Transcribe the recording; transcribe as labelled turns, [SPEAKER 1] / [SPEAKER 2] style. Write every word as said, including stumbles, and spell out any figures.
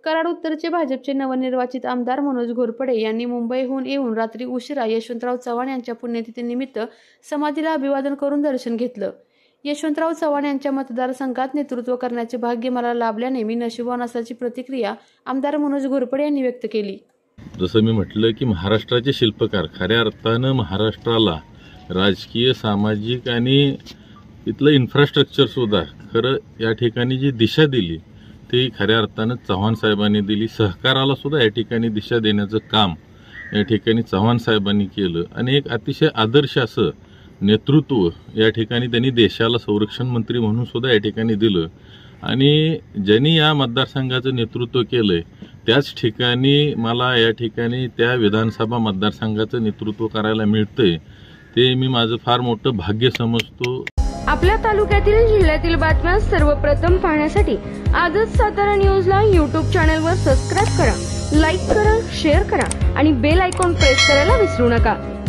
[SPEAKER 1] कराड उत्तरचे भाजपचे नवनिर्वाचित आमदार मनोज घोरपडे यांनी मुंबईहून येऊन रात्री उशिरा यशवंतराव चव्हाण यांच्या पुण्यतिथीनिमित्त समाधीला अभिवादन करून दर्शन घेतलं। यशवंतराव चव्हाण यांच्या मतदारसंघात नेतृत्व करण्याचे भाग्य मला लाभल्याने मी नशीबवान असल्याची प्रतिक्रिया आमदार मनोज घोरपडे यांनी व्यक्त केली।
[SPEAKER 2] जसं मी म्हटलं की महाराष्ट्राचे शिल्पकार खऱ्या अर्थानं महाराष्ट्राला राजकीय, सामाजिक आणि इथलं इन्फ्रास्ट्रक्चर सुद्धा खरं या ठिकाणी जी दिशा दिली ती खऱ्या अर्थानं चव्हाण साहेबांनी दिली। सहकाराला सुद्धा या ठिकाणी दिशा देण्याचं काम या ठिकाणी चव्हाण साहेबांनी केलं आणि एक अतिशय आदर्श असं नेतृत्व या ठिकाणी त्यांनी देशाला संरक्षण मंत्री म्हणून सुद्धा या ठिकाणी दिलं आणि ज्यांनी या मतदारसंघाचं नेतृत्व केलंय त्याच ठिकाणी मला या ठिकाणी त्या विधानसभा मतदारसंघाचं नेतृत्व करायला मिळतंय ते मी माझं फार मोठं भाग्य समजतो।
[SPEAKER 3] आपल्या तालुक्यातील जिल्ह्यातील बातम्या सर्वप्रथम पाहण्यासाठी आजच सातारा न्यूजला यूट्यूब चॅनलवर सबस्क्राईब करा, लाईक करा, शेअर करा आणि बेल आयकॉन प्रेस करायला विसरू नका।